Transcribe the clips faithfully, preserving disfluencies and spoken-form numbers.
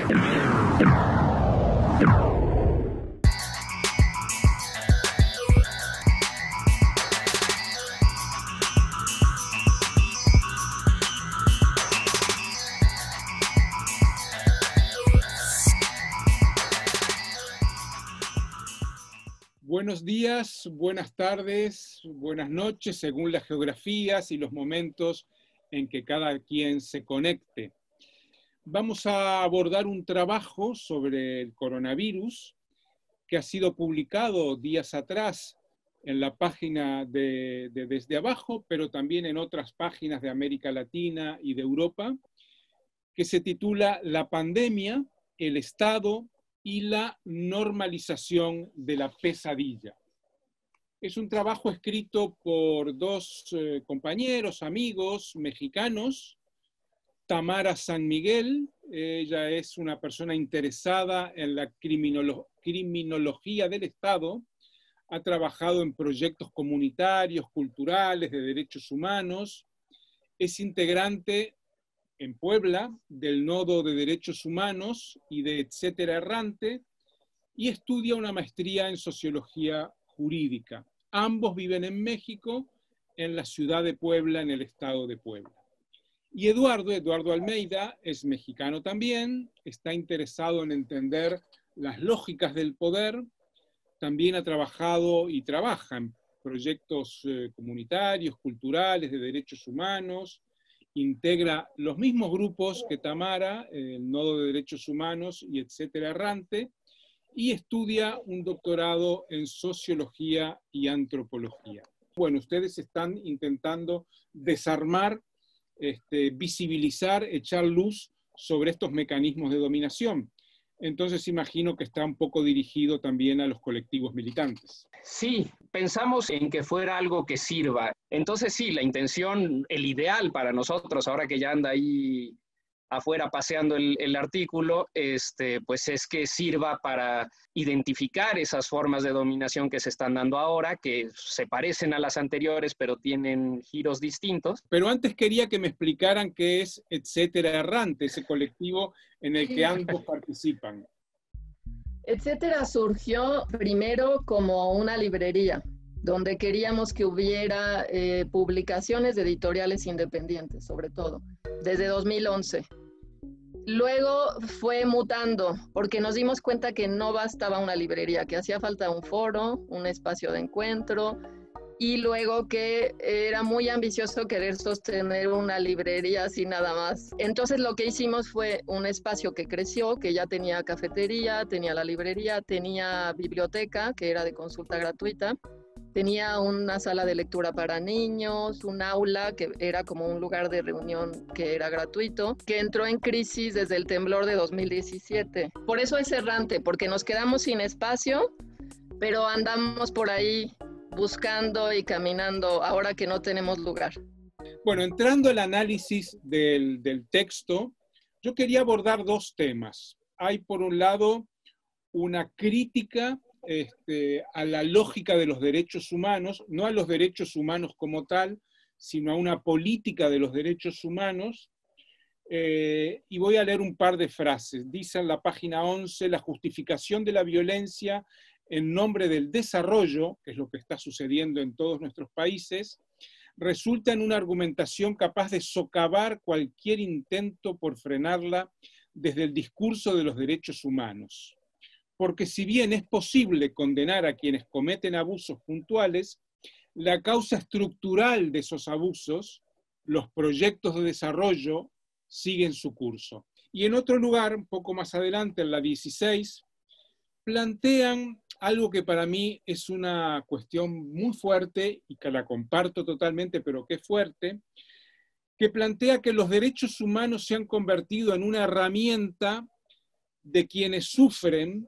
Buenos días, buenas tardes, buenas noches, según las geografías y los momentos en que cada quien se conecte. Vamos a abordar un trabajo sobre el coronavirus que ha sido publicado días atrás en la página de, de Desde Abajo, pero también en otras páginas de América Latina y de Europa, que se titula La pandemia, el Estado y la normalización de la pesadilla. Es un trabajo escrito por dos eh, compañeros, amigos mexicanos. Tamara San Miguel, ella es una persona interesada en la criminolo- criminología del Estado, ha trabajado en proyectos comunitarios, culturales, de derechos humanos, es integrante en Puebla, del Nodo de Derechos Humanos y de Etcétera Errante, y estudia una maestría en Sociología Jurídica. Ambos viven en México, en la ciudad de Puebla, en el estado de Puebla. Y Eduardo, Eduardo Almeida, es mexicano también, está interesado en entender las lógicas del poder, también ha trabajado y trabaja en proyectos eh, comunitarios, culturales, de derechos humanos, integra los mismos grupos que Tamara, el Nodo de Derechos Humanos y Etcétera Errante, y estudia un doctorado en Sociología y Antropología. Bueno, ustedes están intentando desarmar, este, visibilizar, echar luz sobre estos mecanismos de dominación. Entonces imagino que está un poco dirigido también a los colectivos militantes. Sí, pensamos en que fuera algo que sirva. Entonces sí, la intención, el ideal para nosotros, ahora que ya anda ahí afuera paseando el, el artículo, este, pues es que sirva para identificar esas formas de dominación que se están dando ahora, que se parecen a las anteriores, pero tienen giros distintos. Pero antes quería que me explicaran qué es Etcétera Errante, ese colectivo en el que ambos participan. Etcétera surgió primero como una librería, donde queríamos que hubiera eh, publicaciones de editoriales independientes, sobre todo, desde dos mil once. Luego fue mutando, porque nos dimos cuenta que no bastaba una librería, que hacía falta un foro, un espacio de encuentro, y luego que era muy ambicioso querer sostener una librería así nada más. Entonces lo que hicimos fue un espacio que creció, que ya tenía cafetería, tenía la librería, tenía biblioteca, que era de consulta gratuita, tenía una sala de lectura para niños, un aula que era como un lugar de reunión que era gratuito, que entró en crisis desde el temblor de dos mil diecisiete. Por eso es errante, porque nos quedamos sin espacio, pero andamos por ahí buscando y caminando ahora que no tenemos lugar. Bueno, entrando al análisis del, del texto, yo quería abordar dos temas. Hay por un lado una crítica este, a la lógica de los derechos humanos, no a los derechos humanos como tal, sino a una política de los derechos humanos. Eh, y voy a leer un par de frases. Dice en la página once, la justificación de la violencia en nombre del desarrollo, que es lo que está sucediendo en todos nuestros países, resulta en una argumentación capaz de socavar cualquier intento por frenarla desde el discurso de los derechos humanos. Porque si bien es posible condenar a quienes cometen abusos puntuales, la causa estructural de esos abusos, los proyectos de desarrollo, siguen su curso. Y en otro lugar, un poco más adelante, en la dieciséis, plantean algo que para mí es una cuestión muy fuerte y que la comparto totalmente, pero que es fuerte, que plantea que los derechos humanos se han convertido en una herramienta de quienes sufren,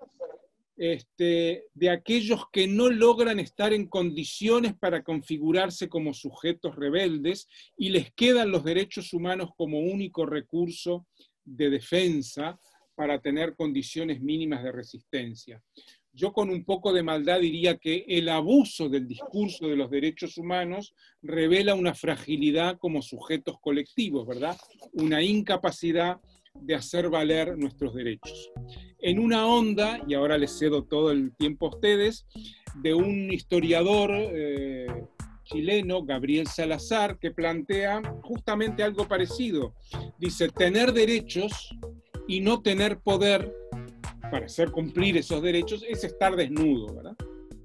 este, de aquellos que no logran estar en condiciones para configurarse como sujetos rebeldes y les quedan los derechos humanos como único recurso de defensa para tener condiciones mínimas de resistencia. Yo con un poco de maldad diría que el abuso del discurso de los derechos humanos revela una fragilidad como sujetos colectivos, ¿verdad? Una incapacidad de hacer valer nuestros derechos. En una onda, y ahora les cedo todo el tiempo a ustedes, de un historiador eh, chileno, Gabriel Salazar, que plantea justamente algo parecido. Dice, tener derechos y no tener poder para hacer cumplir esos derechos es estar desnudo, ¿verdad?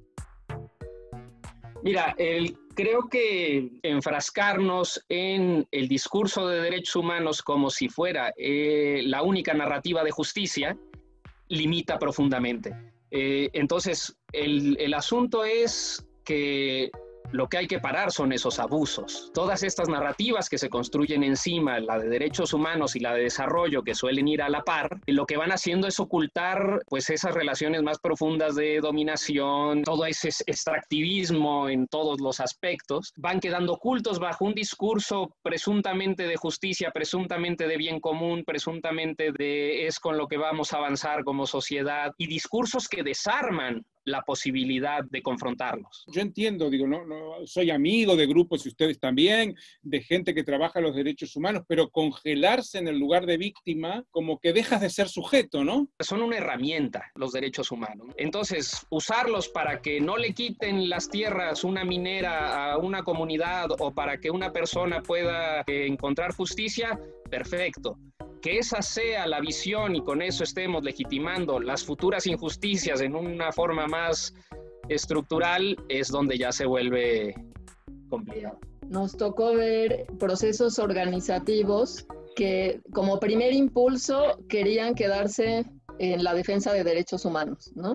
Mira, el, creo que enfrascarnos en el discurso de derechos humanos como si fuera eh, la única narrativa de justicia limita profundamente. Eh, entonces, el, el asunto es que lo que hay que parar son esos abusos. Todas estas narrativas que se construyen encima, la de derechos humanos y la de desarrollo, que suelen ir a la par, lo que van haciendo es ocultar pues, esas relaciones más profundas de dominación, todo ese extractivismo en todos los aspectos, van quedando ocultos bajo un discurso presuntamente de justicia, presuntamente de bien común, presuntamente de es con lo que vamos a avanzar como sociedad, y discursos que desarman la posibilidad de confrontarlos. Yo entiendo, digo, no, no soy amigo de grupos, y ustedes también, de gente que trabaja los derechos humanos, pero congelarse en el lugar de víctima, como que dejas de ser sujeto, ¿no? Son una herramienta, los derechos humanos. Entonces, usarlos para que no le quiten las tierras una minera a una comunidad o para que una persona pueda eh, encontrar justicia, perfecto. Que esa sea la visión y con eso estemos legitimando las futuras injusticias en una forma más estructural es donde ya se vuelve complicado. Nos tocó ver procesos organizativos que como primer impulso querían quedarse en la defensa de derechos humanos, ¿no?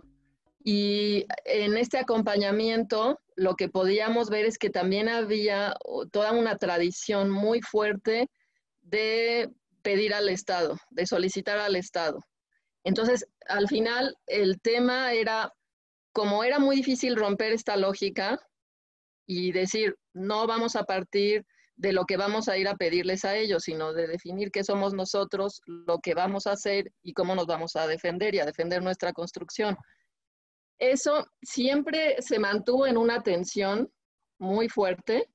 Y en este acompañamiento lo que podíamos ver es que también había toda una tradición muy fuerte de pedir al Estado, de solicitar al Estado. Entonces, al final, el tema era, como era muy difícil romper esta lógica y decir, no vamos a partir de lo que vamos a ir a pedirles a ellos, sino de definir qué somos nosotros, lo que vamos a hacer y cómo nos vamos a defender y a defender nuestra construcción. Eso siempre se mantuvo en una tensión muy fuerte,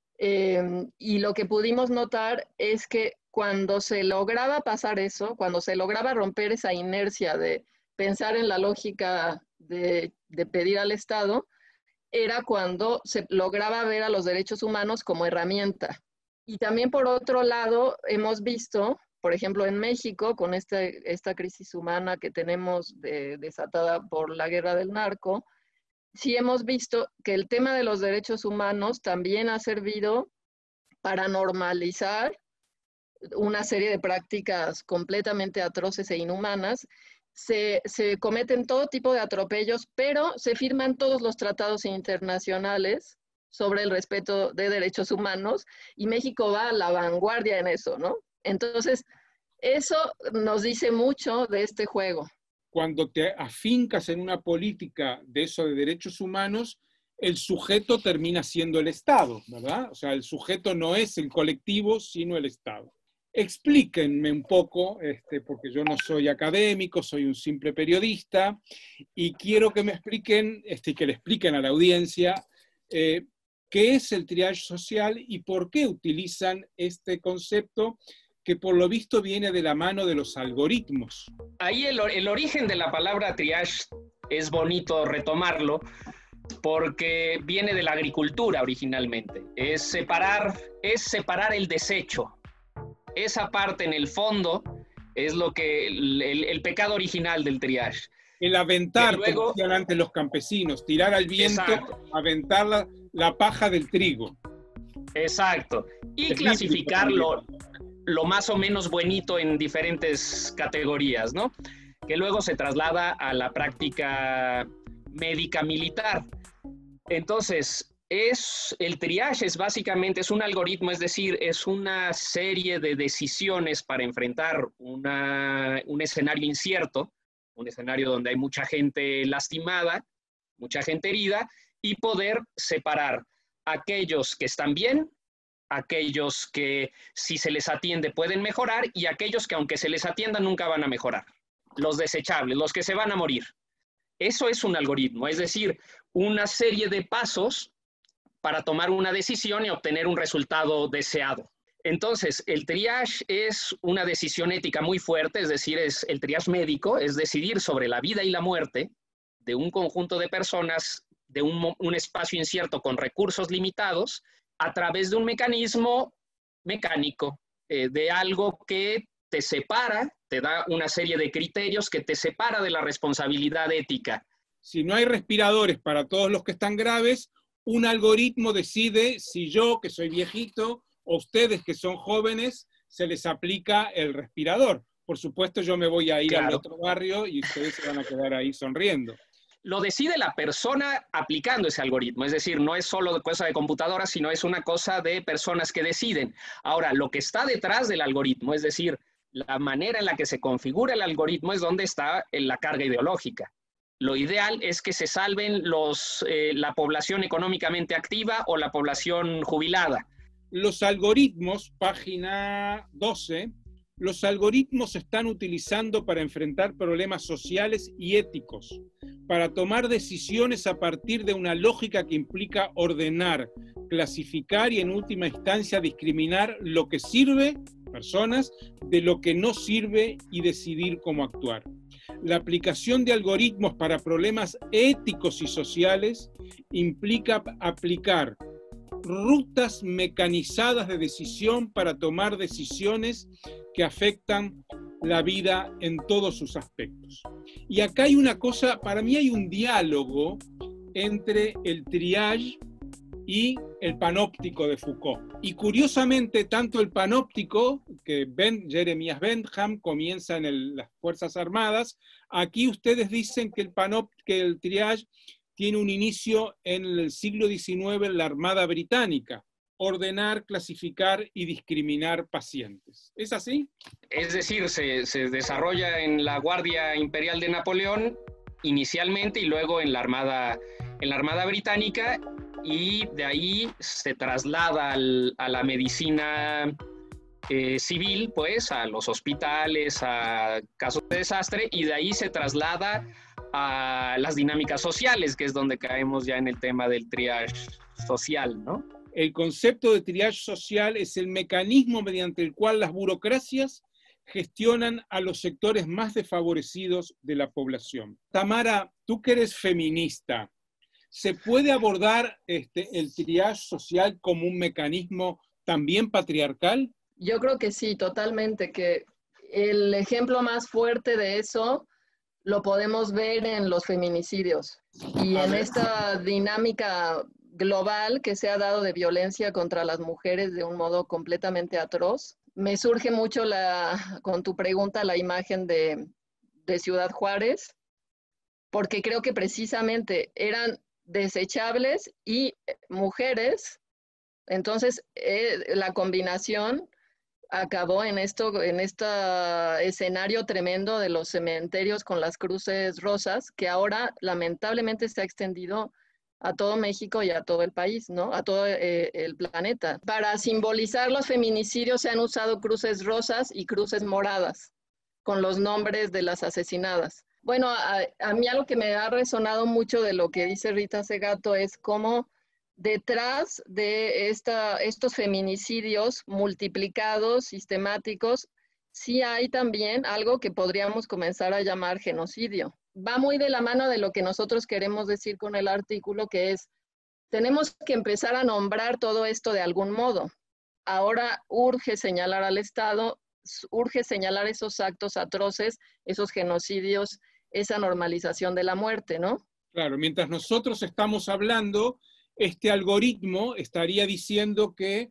eh, y lo que pudimos notar es que cuando se lograba pasar eso, cuando se lograba romper esa inercia de pensar en la lógica de, de pedir al Estado, era cuando se lograba ver a los derechos humanos como herramienta. Y también por otro lado, hemos visto, por ejemplo, en México, con este, esta crisis humana que tenemos de, desatada por la guerra del narco, sí hemos visto que el tema de los derechos humanos también ha servido para normalizar una serie de prácticas completamente atroces e inhumanas. Se, se cometen todo tipo de atropellos, pero se firman todos los tratados internacionales sobre el respeto de derechos humanos y México va a la vanguardia en eso, ¿no? Entonces, eso nos dice mucho de este juego. Cuando te afincas en una política de eso de derechos humanos, el sujeto termina siendo el Estado, ¿verdad? O sea, el sujeto no es el colectivo, sino el Estado. Explíquenme un poco, este, porque yo no soy académico, soy un simple periodista, y quiero que me expliquen, este, que le expliquen a la audiencia, eh, qué es el triage social y por qué utilizan este concepto que por lo visto viene de la mano de los algoritmos. Ahí el, el origen de la palabra triage es bonito retomarlo, porque viene de la agricultura originalmente. Es separar, es separar el desecho. Esa parte en el fondo es lo que el, el, el pecado original del triage. El aventar, luego, como decían antes los campesinos, tirar al viento, exacto. aventar la, la paja del trigo. Exacto. Y es clasificarlo lo más o menos buenito en diferentes categorías, ¿no? Que luego se traslada a la práctica médica militar. Entonces, es, el triage es básicamente, es un algoritmo, es decir, es una serie de decisiones para enfrentar una, un escenario incierto, un escenario donde hay mucha gente lastimada, mucha gente herida, y poder separar aquellos que están bien, aquellos que si se les atiende pueden mejorar y aquellos que aunque se les atienda nunca van a mejorar. Los desechables, los que se van a morir. Eso es un algoritmo, es decir, una serie de pasos para tomar una decisión y obtener un resultado deseado. Entonces, el triage es una decisión ética muy fuerte, es decir, es el triage médico, es decidir sobre la vida y la muerte de un conjunto de personas de un, un espacio incierto con recursos limitados a través de un mecanismo mecánico, eh, de algo que te separa, te da una serie de criterios que te separa de la responsabilidad ética. Si no hay respiradores para todos los que están graves, un algoritmo decide si yo, que soy viejito, o ustedes que son jóvenes, se les aplica el respirador. Por supuesto, yo me voy a ir claro. al otro barrio y ustedes se van a quedar ahí sonriendo. Lo decide la persona aplicando ese algoritmo, es decir, no es solo cosa de computadoras, sino es una cosa de personas que deciden. Ahora, lo que está detrás del algoritmo, es decir, la manera en la que se configura el algoritmo es donde está la carga ideológica. Lo ideal es que se salven los, eh, la población económicamente activa o la población jubilada. Los algoritmos, página doce, los algoritmos se están utilizando para enfrentar problemas sociales y éticos, para tomar decisiones a partir de una lógica que implica ordenar, clasificar y en última instancia discriminar lo que sirve, personas, de lo que no sirve y decidir cómo actuar. La aplicación de algoritmos para problemas éticos y sociales implica aplicar rutas mecanizadas de decisión para tomar decisiones que afectan la vida en todos sus aspectos. Y acá hay una cosa, para mí hay un diálogo entre el triage y el panóptico de Foucault. Y curiosamente, tanto el panóptico, que ben, Jeremías Bentham comienza en el, las Fuerzas Armadas, aquí ustedes dicen que el, panop, que el triage tiene un inicio en el siglo diecinueve en la Armada Británica, ordenar, clasificar y discriminar pacientes. ¿Es así? Es decir, se, se desarrolla en la Guardia Imperial de Napoleón inicialmente y luego en la Armada, en la Armada Británica, y de ahí se traslada al, a la medicina eh, civil, pues, a los hospitales, a casos de desastre, y de ahí se traslada a las dinámicas sociales, que es donde caemos ya en el tema del triage social, ¿no? El concepto de triage social es el mecanismo mediante el cual las burocracias gestionan a los sectores más desfavorecidos de la población. Tamara, tú que eres feminista, ¿se puede abordar este, el triage social como un mecanismo también patriarcal? Yo creo que sí, totalmente, que el ejemplo más fuerte de eso lo podemos ver en los feminicidios y en esta dinámica global que se ha dado de violencia contra las mujeres de un modo completamente atroz. Me surge mucho la, con tu pregunta la imagen de, de Ciudad Juárez, porque creo que precisamente eran desechables y mujeres, entonces eh, la combinación acabó en esto, en este escenario tremendo de los cementerios con las cruces rosas, que ahora lamentablemente se ha extendido a todo México y a todo el país, ¿no? A todo eh, el planeta. Para simbolizar los feminicidios se han usado cruces rosas y cruces moradas, con los nombres de las asesinadas. Bueno, a, a mí algo que me ha resonado mucho de lo que dice Rita Segato es cómo detrás de esta, estos feminicidios multiplicados, sistemáticos, sí hay también algo que podríamos comenzar a llamar genocidio. Va muy de la mano de lo que nosotros queremos decir con el artículo, que es, tenemos que empezar a nombrar todo esto de algún modo. Ahora urge señalar al Estado, urge señalar esos actos atroces, esos genocidios, esa normalización de la muerte, ¿no? Claro, mientras nosotros estamos hablando, este algoritmo estaría diciendo que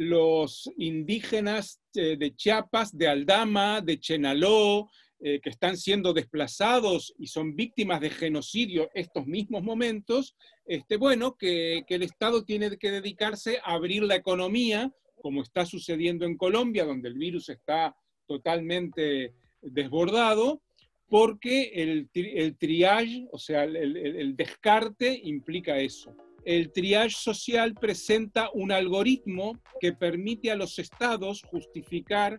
los indígenas de Chiapas, de Aldama, de Chenaló, eh, que están siendo desplazados y son víctimas de genocidio estos mismos momentos, este, bueno, que, que el Estado tiene que dedicarse a abrir la economía, como está sucediendo en Colombia, donde el virus está totalmente desbordado, porque el, el triage, o sea, el, el, el descarte implica eso. El triage social presenta un algoritmo que permite a los estados justificar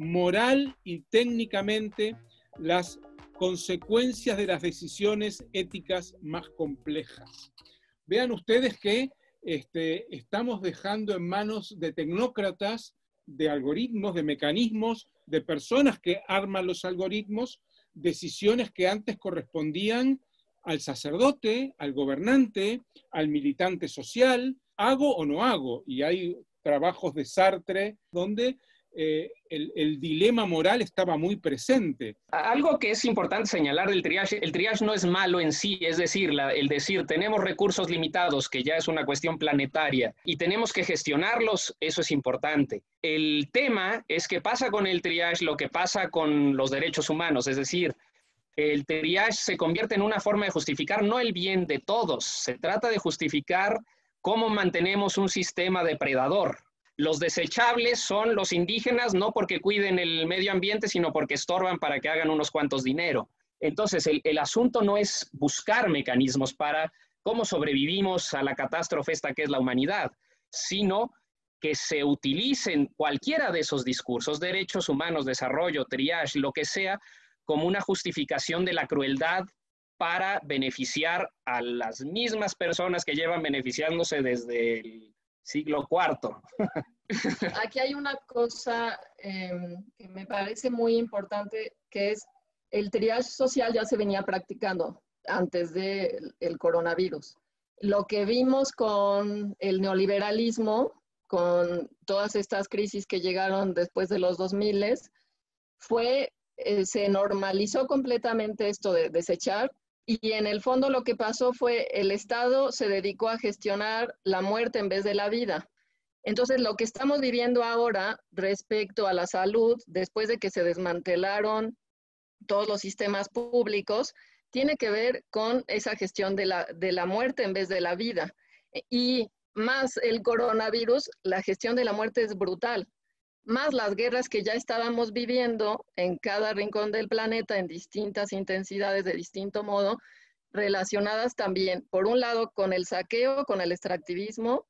moral y técnicamente las consecuencias de las decisiones éticas más complejas. Vean ustedes que este, estamos dejando en manos de tecnócratas de algoritmos, de mecanismos, de personas que arman los algoritmos, decisiones que antes correspondían al sacerdote, al gobernante, al militante social, hago o no hago. Y hay trabajos de Sartre donde eh, el, el dilema moral estaba muy presente. Algo que es importante señalar del triage, el triage no es malo en sí, es decir, la, el decir tenemos recursos limitados, que ya es una cuestión planetaria, y tenemos que gestionarlos, eso es importante. El tema es que pasa con el triage lo que pasa con los derechos humanos, es decir, el triage se convierte en una forma de justificar no el bien de todos, se trata de justificar cómo mantenemos un sistema depredador. Los desechables son los indígenas no porque cuiden el medio ambiente, sino porque estorban para que hagan unos cuantos dinero. Entonces, el, el asunto no es buscar mecanismos para cómo sobrevivimos a la catástrofe esta que es la humanidad, sino que se utilicen cualquiera de esos discursos, derechos humanos, desarrollo, triage, lo que sea, como una justificación de la crueldad para beneficiar a las mismas personas que llevan beneficiándose desde el siglo cuarto. Aquí hay una cosa eh, que me parece muy importante, que es el triage social ya se venía practicando antes del coronavirus. Lo que vimos con el neoliberalismo, con todas estas crisis que llegaron después de los dos mil, fue, eh, se normalizó completamente esto de desechar. Y en el fondo lo que pasó fue el Estado se dedicó a gestionar la muerte en vez de la vida. Entonces lo que estamos viviendo ahora respecto a la salud, después de que se desmantelaron todos los sistemas públicos, tiene que ver con esa gestión de la, de la muerte en vez de la vida. Y más el coronavirus, la gestión de la muerte es brutal. Más las guerras que ya estábamos viviendo en cada rincón del planeta en distintas intensidades, de distinto modo, relacionadas también, por un lado, con el saqueo, con el extractivismo.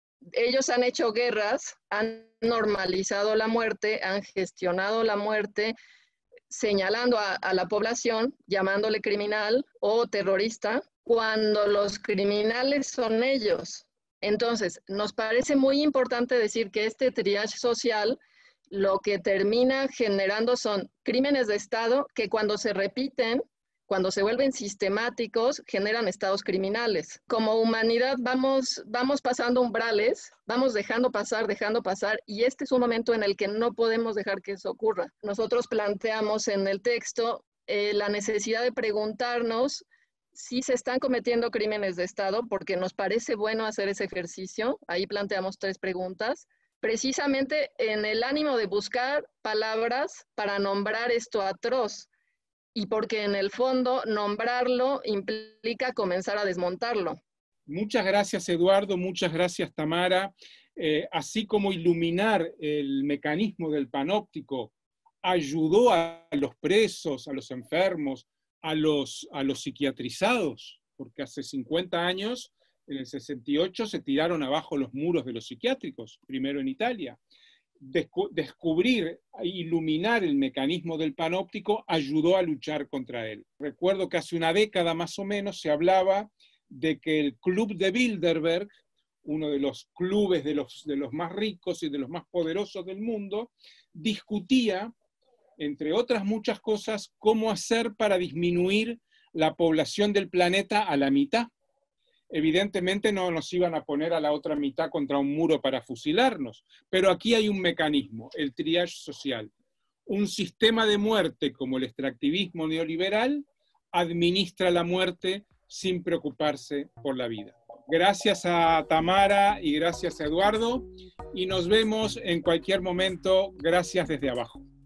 Ellos han hecho guerras, han normalizado la muerte, han gestionado la muerte, señalando a, a la población, llamándole criminal o terrorista, cuando los criminales son ellos. Entonces, nos parece muy importante decir que este triage social lo que termina generando son crímenes de Estado que cuando se repiten, cuando se vuelven sistemáticos, generan estados criminales. Como humanidad vamos, vamos pasando umbrales, vamos dejando pasar, dejando pasar, y este es un momento en el que no podemos dejar que eso ocurra. Nosotros planteamos en el texto eh, la necesidad de preguntarnos si se están cometiendo crímenes de Estado, porque nos parece bueno hacer ese ejercicio. Ahí planteamos tres preguntas, precisamente en el ánimo de buscar palabras para nombrar esto atroz, y porque en el fondo nombrarlo implica comenzar a desmontarlo. Muchas gracias, Eduardo, muchas gracias, Tamara. Eh, así como iluminar el mecanismo del panóptico ayudó a los presos, a los enfermos, A los, a los psiquiatrizados, porque hace cincuenta años, en el sesenta y ocho, se tiraron abajo los muros de los psiquiátricos, primero en Italia. Descu descubrir, iluminar el mecanismo del panóptico ayudó a luchar contra él. Recuerdo que hace una década más o menos se hablaba de que el Club de Bilderberg, uno de los clubes de los, de los más ricos y de los más poderosos del mundo, discutía, entre otras muchas cosas, cómo hacer para disminuir la población del planeta a la mitad. Evidentemente no nos iban a poner a la otra mitad contra un muro para fusilarnos, pero aquí hay un mecanismo, el triage social. Un sistema de muerte como el extractivismo neoliberal administra la muerte sin preocuparse por la vida. Gracias a Tamara y gracias a Eduardo, y nos vemos en cualquier momento. Gracias desde abajo.